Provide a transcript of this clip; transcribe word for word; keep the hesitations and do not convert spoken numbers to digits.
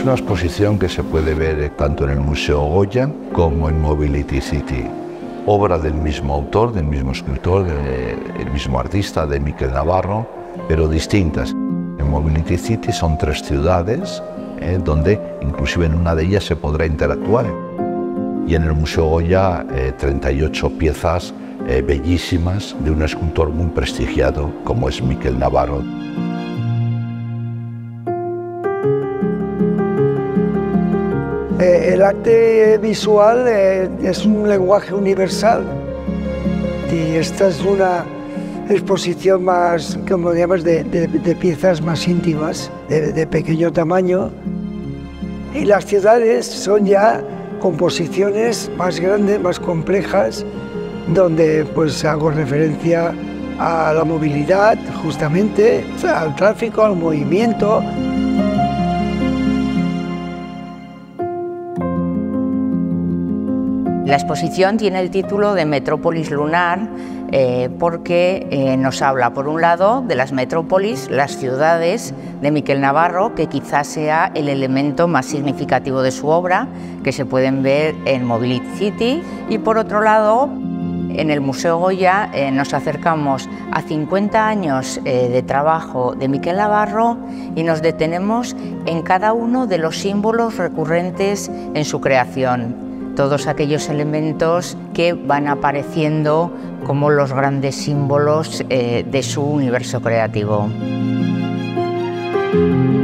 Es una exposición que se puede ver tanto en el Museo Goya como en Mobility City. Obra del mismo autor, del mismo escultor, del mismo artista, de Miquel Navarro, pero distintas. En Mobility City son tres ciudades, eh, donde inclusive en una de ellas se podrá interactuar. Y en el Museo Goya, eh, treinta y ocho piezas eh, bellísimas de un escultor muy prestigiado como es Miquel Navarro. El arte visual es un lenguaje universal y esta es una exposición más, como digamos, de, de, de piezas más íntimas, de, de pequeño tamaño. Y las ciudades son ya composiciones más grandes, más complejas, donde pues hago referencia a la movilidad, justamente, al tráfico, al movimiento. La exposición tiene el título de Metrópolis Lunar eh, porque eh, nos habla, por un lado, de las metrópolis, las ciudades de Miquel Navarro, que quizás sea el elemento más significativo de su obra, que se pueden ver en Mobility City, y por otro lado, en el Museo Goya eh, nos acercamos a cincuenta años eh, de trabajo de Miquel Navarro y nos detenemos en cada uno de los símbolos recurrentes en su creación. Todos aquellos elementos que van apareciendo como los grandes símbolos eh, de su universo creativo.